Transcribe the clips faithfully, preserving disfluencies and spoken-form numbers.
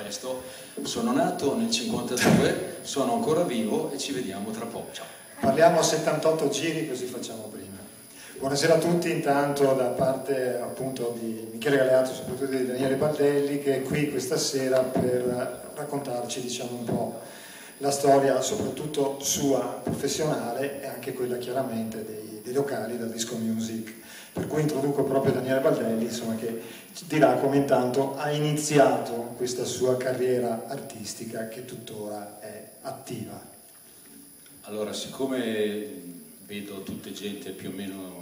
presto. Sono nato nel cinquantadue, sono ancora vivo e ci vediamo tra poco. Ciao. Parliamo a settantotto giri, così facciamo prima. Buonasera a tutti, intanto da parte appunto di Michele Galeazzo, soprattutto di Daniele Baldelli, che è qui questa sera per raccontarci, diciamo, un po' la storia, soprattutto sua professionale e anche quella chiaramente dei, dei locali del Disco Music. Per cui introduco proprio Daniele Baldelli, insomma, che ci dirà come intanto ha iniziato questa sua carriera artistica che tuttora è attiva. Allora, siccome vedo tutte gente più o meno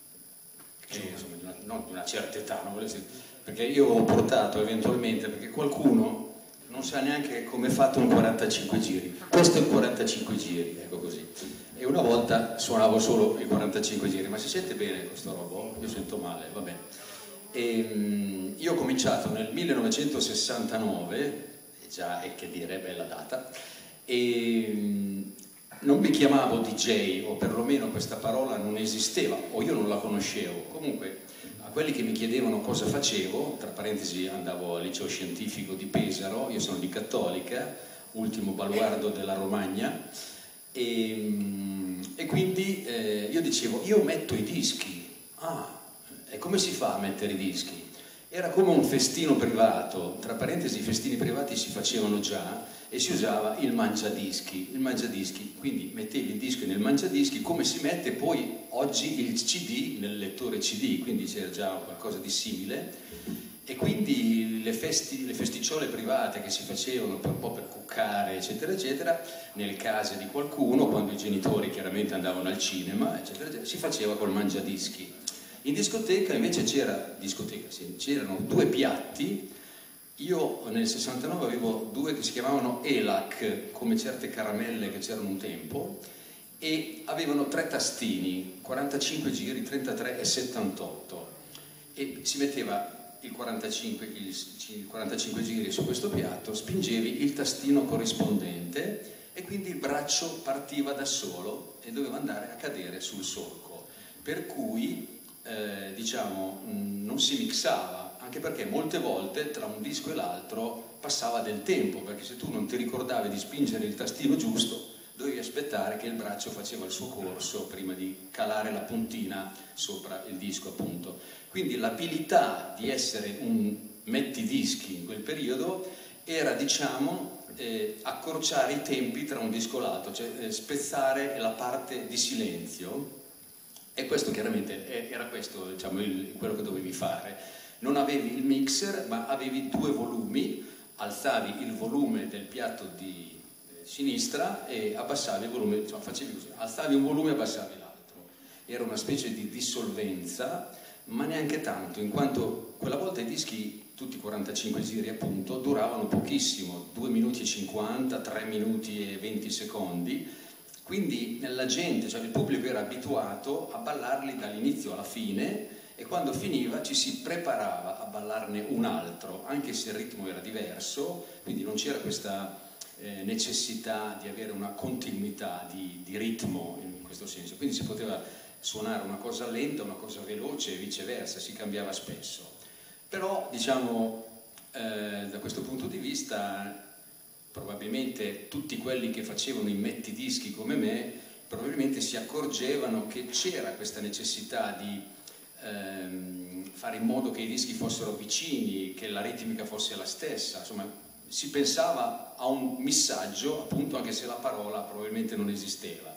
che, insomma, di una, non di una certa età, non voglio dire, perché io ho portato eventualmente, perché qualcuno non sa neanche come è fatto un quarantacinque giri. Questo è il quarantacinque giri, ecco così. E una volta suonavo solo i quarantacinque giri, ma si sente bene questo robo? Io sento male, va bene. E, um, io ho cominciato nel millenovecentosessantanove, e già è che dire, bella data, e um, non mi chiamavo D J, o perlomeno questa parola non esisteva, o io non la conoscevo. Comunque, a quelli che mi chiedevano cosa facevo, tra parentesi andavo al liceo scientifico di Pesaro, io sono di Cattolica, ultimo baluardo della Romagna, e, e quindi eh, io dicevo, io metto i dischi. Ah, e come si fa a mettere i dischi? Era come un festino privato, tra parentesi i festini privati si facevano già, e si usava il mangiadischi, il mangiadischi, quindi mettevi il disco nel mangiadischi come si mette poi oggi il C D nel lettore C D, quindi c'era già qualcosa di simile, e quindi le, festi, le festicciole private che si facevano per un po' per cuccare eccetera eccetera, nel caso di qualcuno, quando i genitori chiaramente andavano al cinema eccetera eccetera, si faceva col mangiadischi. In discoteca invece c'era, discoteca, sì, c'erano due piatti. Io nel sessantanove avevo due che si chiamavano Elac, come certe caramelle che c'erano un tempo, e avevano tre tastini, quarantacinque giri, trentatré e settantotto, e si metteva il quarantacinque, il, il quarantacinque giri su questo piatto, spingevi il tastino corrispondente e quindi il braccio partiva da solo e doveva andare a cadere sul solco, per cui eh, diciamo non si mixava, anche perché molte volte tra un disco e l'altro passava del tempo, perché se tu non ti ricordavi di spingere il tastino giusto dovevi aspettare che il braccio faceva il suo corso prima di calare la puntina sopra il disco, appunto. Quindi l'abilità di essere un mettidischi in quel periodo era, diciamo, eh, accorciare i tempi tra un disco e l'altro, cioè eh, spezzare la parte di silenzio, e questo chiaramente era questo, diciamo, il, quello che dovevi fare. Non avevi il mixer, ma avevi due volumi, alzavi il volume del piatto di eh, sinistra e abbassavi il volume, insomma facevi così, alzavi un volume e abbassavi l'altro. Era una specie di dissolvenza, ma neanche tanto, in quanto quella volta i dischi, tutti quarantacinque giri appunto, duravano pochissimo, due minuti e cinquanta, tre minuti e venti secondi, quindi la gente, cioè il pubblico era abituato a ballarli dall'inizio alla fine, e quando finiva ci si preparava a ballarne un altro, anche se il ritmo era diverso, quindi non c'era questa eh, necessità di avere una continuità di, di ritmo in questo senso, quindi si poteva suonare una cosa lenta, una cosa veloce e viceversa, si cambiava spesso. Però, diciamo, eh, da questo punto di vista, probabilmente tutti quelli che facevano i mettidischi come me, probabilmente si accorgevano che c'era questa necessità di fare in modo che i dischi fossero vicini, che la ritmica fosse la stessa, insomma si pensava a un missaggio, appunto, anche se la parola probabilmente non esisteva.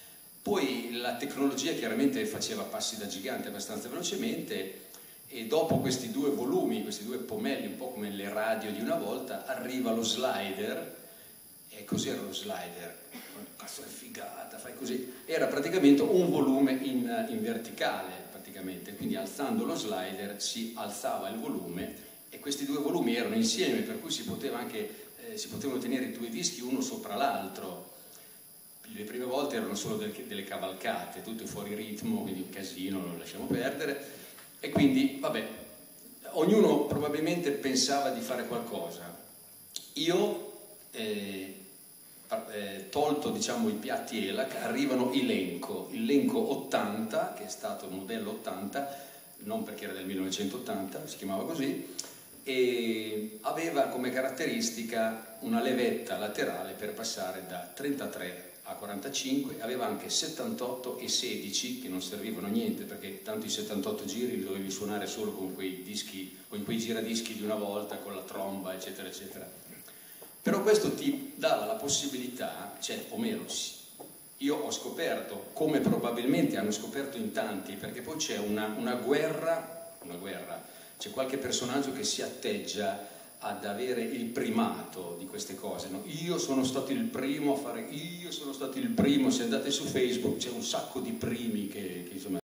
Poi la tecnologia chiaramente faceva passi da gigante abbastanza velocemente, e dopo questi due volumi, questi due pomelli, un po' come le radio di una volta, arriva lo slider. E cos'era lo slider? Cazzo, che figata, fai così. Era praticamente un volume in, in verticale, praticamente, quindi alzando lo slider si alzava il volume, e questi due volumi erano insieme, per cui si poteva anche eh, si potevano tenere i due dischi uno sopra l'altro. Le prime volte erano solo del, delle cavalcate, tutto fuori ritmo, quindi un casino, lo lasciamo perdere, e quindi vabbè, ognuno probabilmente pensava di fare qualcosa. Io eh, Eh, tolto, diciamo, i piatti Elac, arrivano i Lenco, il Lenco ottanta, che è stato il modello ottanta, non perché era del millenovecentottanta, si chiamava così, e aveva come caratteristica una levetta laterale per passare da trentatré a quarantacinque, aveva anche settantotto e sedici che non servivano a niente, perché tanto i settantotto giri li dovevi suonare solo con quei dischi, con quei giradischi di una volta, con la tromba, eccetera eccetera. Però questo ti dava la possibilità, cioè, o meno, io ho scoperto, come probabilmente hanno scoperto in tanti, perché poi c'è una, una guerra, una guerra, c'è qualche personaggio che si atteggia ad avere il primato di queste cose, no? Io sono stato il primo a fare, io sono stato il primo, se andate su Facebook c'è un sacco di primi che, che insomma